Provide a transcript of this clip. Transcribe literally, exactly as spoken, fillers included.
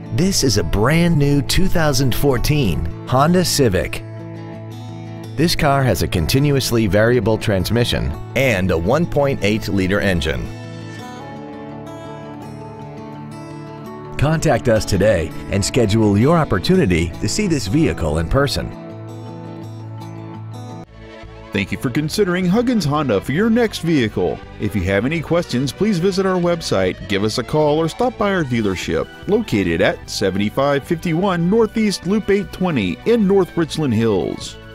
This is a brand new two thousand fourteen Honda Civic. This car has a continuously variable transmission and a one point eight liter engine. Contact us today and schedule your opportunity to see this vehicle in person. Thank you for considering Huggins Honda for your next vehicle. If you have any questions, please visit our website, give us a call, or stop by our dealership located at seventy-five fifty-one Northeast Loop eight twenty in North Richland Hills.